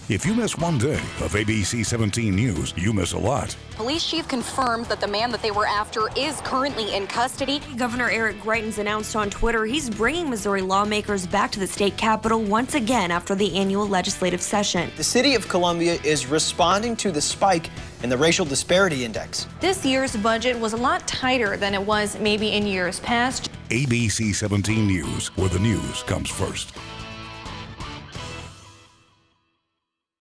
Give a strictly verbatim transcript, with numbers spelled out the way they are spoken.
If you miss one day of A B C seventeen News, you miss a lot. Police chief confirmed that the man that they were after is currently in custody. Governor Eric Greitens announced on Twitter he's bringing Missouri lawmakers back to the state capitol once again after the annual legislative session. The city of Columbia is responding to the spike in the racial disparity index. This year's budget was a lot tighter than it was maybe in years past. A B C seventeen News, where the news comes first.